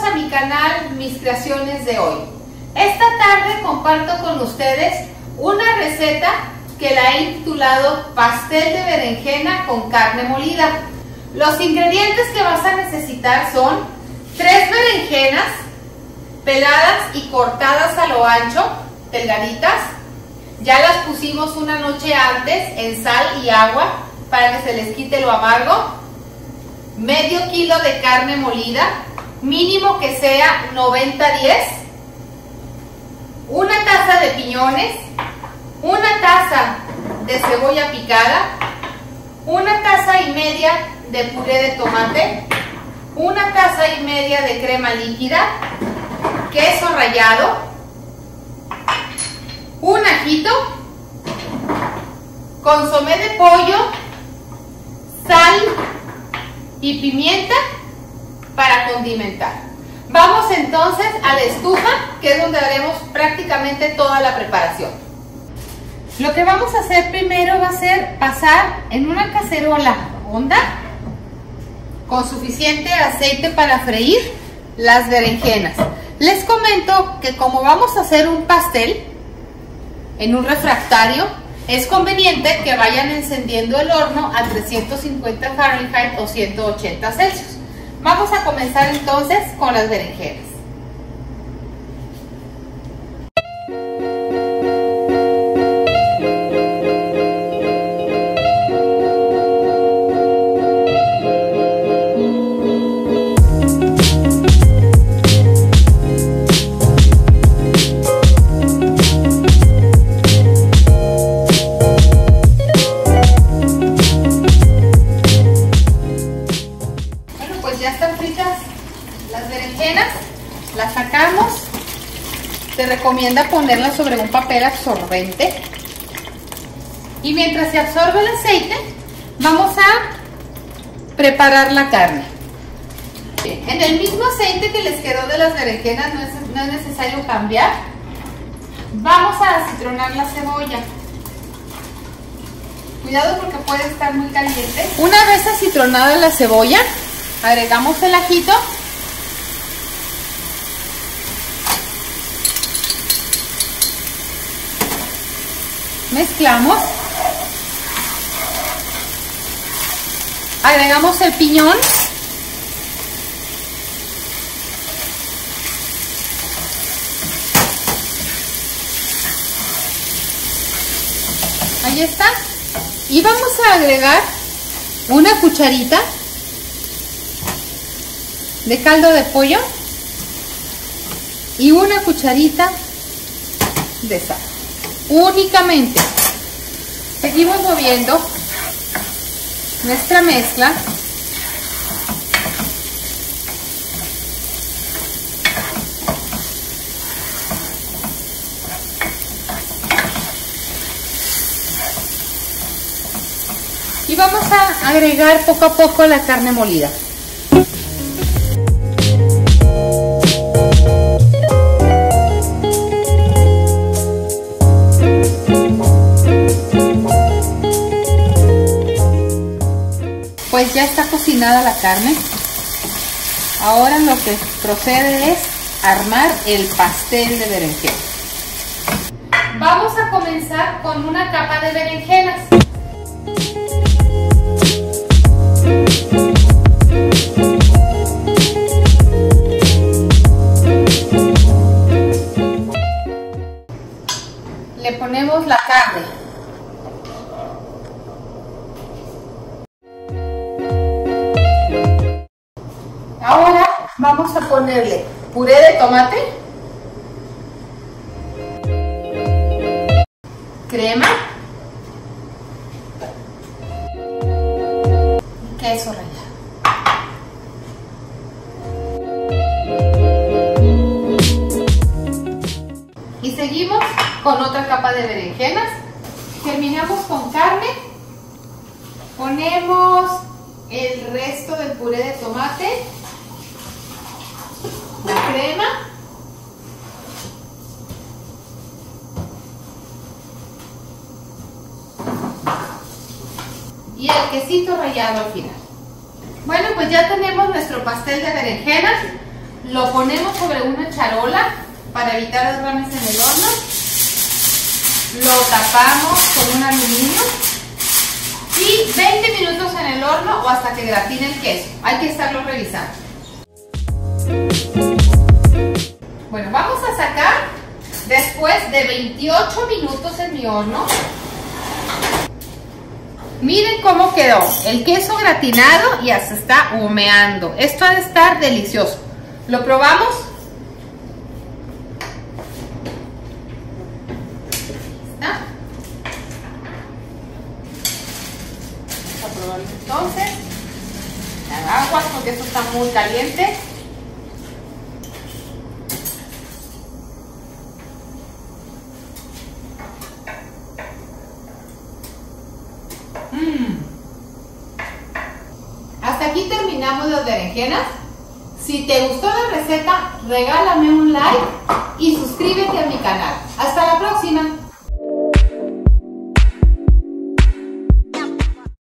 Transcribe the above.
Bienvenidos a mi canal Mis Creaciones de Hoy. Esta tarde comparto con ustedes una receta que la he titulado pastel de berenjena con carne molida. Los ingredientes que vas a necesitar son 3 berenjenas peladas y cortadas a lo ancho, delgaditas. Ya las pusimos una noche antes en sal y agua para que se les quite lo amargo. Medio kilo de carne molida, mínimo que sea 90-10. Una taza de piñones, una taza de cebolla picada, una taza y media de puré de tomate, una taza y media de crema líquida, queso rallado, un ajito, consomé de pollo, sal y pimienta para condimentar. Vamos entonces a la estufa, que es donde haremos prácticamente toda la preparación. Lo que vamos a hacer primero va a ser pasar en una cacerola honda con suficiente aceite para freír las berenjenas. Les comento que como vamos a hacer un pastel en un refractario, es conveniente que vayan encendiendo el horno a 350 Fahrenheit o 180 Celsius. Vamos a comenzar entonces con las berenjenas. Las berenjenas las sacamos. Se recomienda ponerlas sobre un papel absorbente y mientras se absorbe el aceite vamos a preparar la carne. En el mismo aceite que les quedó de las berenjenas, no es necesario cambiar. Vamos a acitronar la cebolla. Cuidado porque puede estar muy caliente. Una vez acitronada la cebolla, agregamos el ajito. Mezclamos. Agregamos el piñón. Ahí está. Y vamos a agregar una cucharita de caldo de pollo y una cucharita de sal. Únicamente. Seguimos moviendo nuestra mezcla. Y vamos a agregar poco a poco la carne molida. Pues ya está cocinada la carne. Ahora lo que procede es armar el pastel de berenjena. Vamos a comenzar con una capa de berenjenas. Le ponemos la carne. Ahora vamos a ponerle puré de tomate, crema y queso rallado. Y seguimos con otra capa de berenjenas. Terminamos con carne. Ponemos el resto del puré de tomate, la crema y el quesito rallado al final. Bueno, pues ya tenemos nuestro pastel de berenjenas. lo ponemos sobre una charola para evitar derrames en el horno. Lo tapamos con un aluminio y 20 minutos en el horno o hasta que gratine el queso. Hay que estarlo revisando. Bueno, vamos a sacar después de 28 minutos en mi horno. Miren cómo quedó el queso gratinado y hasta está humeando. Esto ha de estar delicioso. ¿Lo probamos? ¿Está? Vamos a probarlo entonces. Aguas porque esto está muy caliente. Hasta aquí terminamos las berenjenas. Si te gustó la receta, regálame un like y suscríbete